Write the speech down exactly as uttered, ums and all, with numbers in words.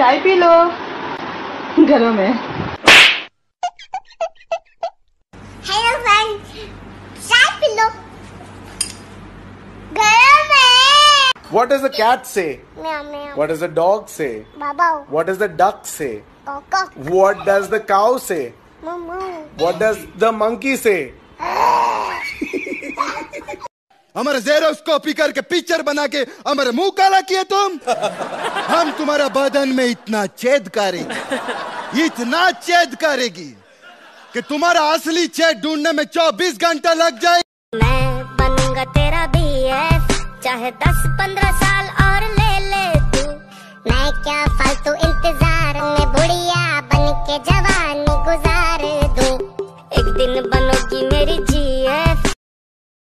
चाय पी लो घरों में। हेलो फ्रेंड्स, चाय पी लो घरों में। What does the cat say? Meow meow. What does the dog say? Baba. What does the duck say? Coco. What does the cow say? Moo moo. What does the monkey say? हमारे जेरोस्कोपी करके picture बना के हमारे मुंह काला किए तुम। हम तुम्हारा बदन में इतना छेद करेगी, इतना छेद करेगी कि तुम्हारा असली छेद ढूंढने में चौबीस घंटा लग जाए। मैं बनूंगा तेरा बीएफ, चाहे दस पंद्रह साल और ले ले तू। मैं क्या फालतू